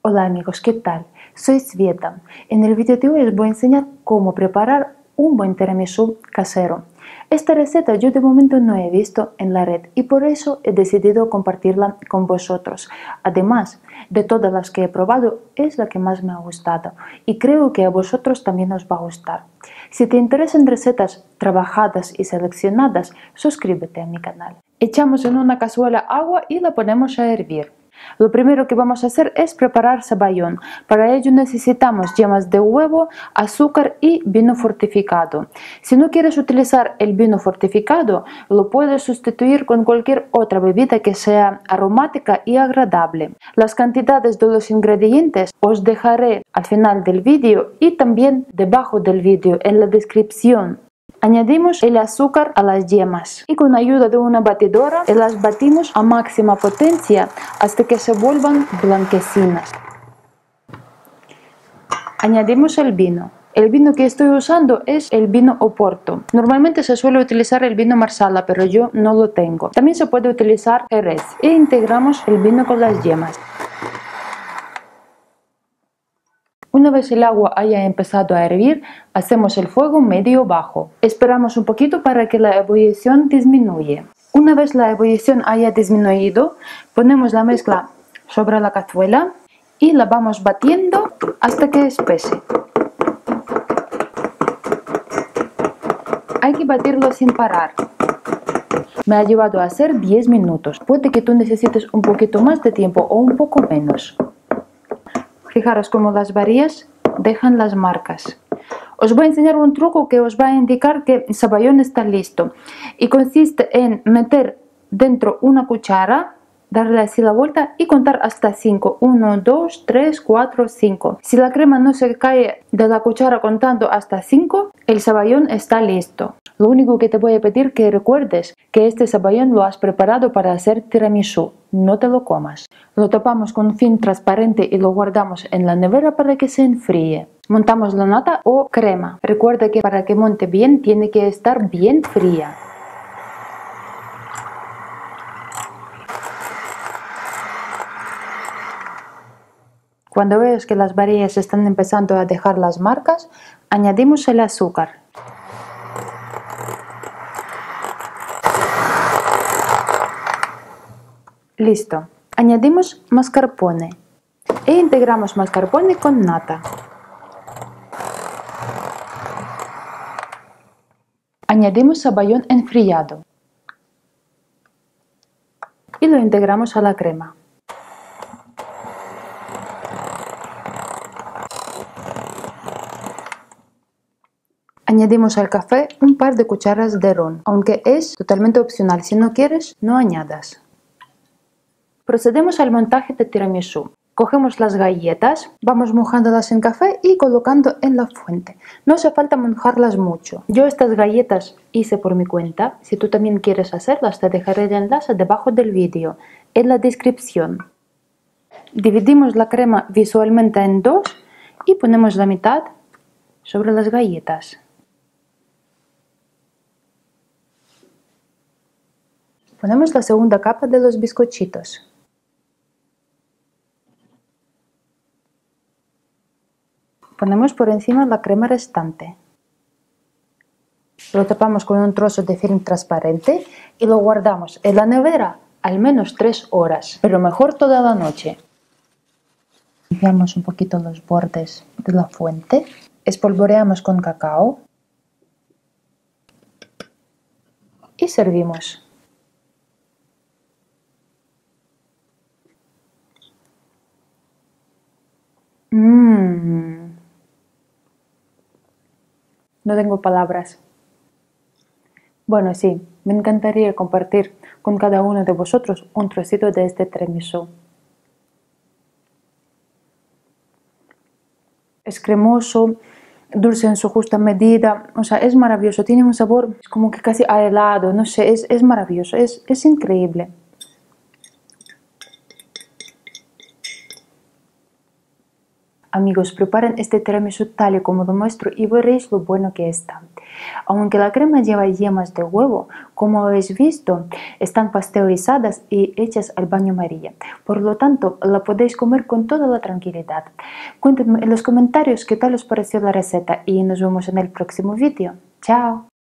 Hola amigos, ¿qué tal? Soy Sveta. En el vídeo de hoy os voy a enseñar cómo preparar un buen tiramisú casero. Esta receta yo de momento no he visto en la red y por eso he decidido compartirla con vosotros. Además, de todas las que he probado, es la que más me ha gustado y creo que a vosotros también os va a gustar. Si te interesan recetas trabajadas y seleccionadas, suscríbete a mi canal. Echamos en una cazuela agua y la ponemos a hervir. Lo primero que vamos a hacer es preparar sabaión. Para ello necesitamos yemas de huevo, azúcar y vino fortificado. Si no quieres utilizar el vino fortificado, lo puedes sustituir con cualquier otra bebida que sea aromática y agradable. Las cantidades de los ingredientes os dejaré al final del vídeo y también debajo del vídeo en la descripción. Añadimos el azúcar a las yemas y con ayuda de una batidora las batimos a máxima potencia hasta que se vuelvan blanquecinas. Añadimos el vino. El vino que estoy usando es el vino Oporto. Normalmente se suele utilizar el vino Marsala, pero yo no lo tengo. También se puede utilizar Jerez. E integramos el vino con las yemas. Una vez el agua haya empezado a hervir, hacemos el fuego medio-bajo. Esperamos un poquito para que la ebullición disminuya. Una vez la ebullición haya disminuido, ponemos la mezcla sobre la cazuela y la vamos batiendo hasta que espese. Hay que batirlo sin parar. Me ha llevado a hacer 10 minutos. Puede que tú necesites un poquito más de tiempo o un poco menos. Fijaros cómo las varillas dejan las marcas. Os voy a enseñar un truco que os va a indicar que el sabaión está listo. Y consiste en meter dentro una cuchara, darle así la vuelta y contar hasta 5. 1, 2, 3, 4, 5. Si la crema no se cae de la cuchara contando hasta 5, el sabaión está listo. Lo único que te voy a pedir que recuerdes que este sabaión lo has preparado para hacer tiramisú. No te lo comas. Lo tapamos con film transparente y lo guardamos en la nevera para que se enfríe. Montamos la nata o crema. Recuerda que para que monte bien tiene que estar bien fría. Cuando veas que las varillas están empezando a dejar las marcas, añadimos el azúcar. Listo. Añadimos mascarpone e integramos mascarpone con nata. Añadimos sabaión enfriado y lo integramos a la crema. Añadimos al café un par de cucharas de ron, aunque es totalmente opcional. Si no quieres, no añadas. Procedemos al montaje de tiramisú. Cogemos las galletas, vamos mojándolas en café y colocando en la fuente. No hace falta mojarlas mucho. Yo estas galletas hice por mi cuenta. Si tú también quieres hacerlas, te dejaré el enlace debajo del vídeo, en la descripción. Dividimos la crema visualmente en dos y ponemos la mitad sobre las galletas. Ponemos la segunda capa de los bizcochitos. Ponemos por encima la crema restante. Lo tapamos con un trozo de film transparente y lo guardamos en la nevera al menos 3 horas, pero mejor toda la noche. Limpiamos un poquito los bordes de la fuente, espolvoreamos con cacao y servimos. No tengo palabras. Bueno, sí, me encantaría compartir con cada uno de vosotros un trocito de este tiramisú. Es cremoso, dulce en su justa medida, o sea, es maravilloso, tiene un sabor como que casi a helado, no sé, es maravilloso, es increíble. Amigos, preparen este tiramisú tal y como lo muestro y veréis lo bueno que está. Aunque la crema lleva yemas de huevo, como habéis visto, están pasteurizadas y hechas al baño María. Por lo tanto, la podéis comer con toda la tranquilidad. Cuéntenme en los comentarios qué tal os pareció la receta y nos vemos en el próximo vídeo. ¡Chao!